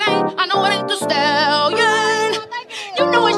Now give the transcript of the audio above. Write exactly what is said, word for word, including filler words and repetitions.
ain't, I know it ain't the stallion. You know it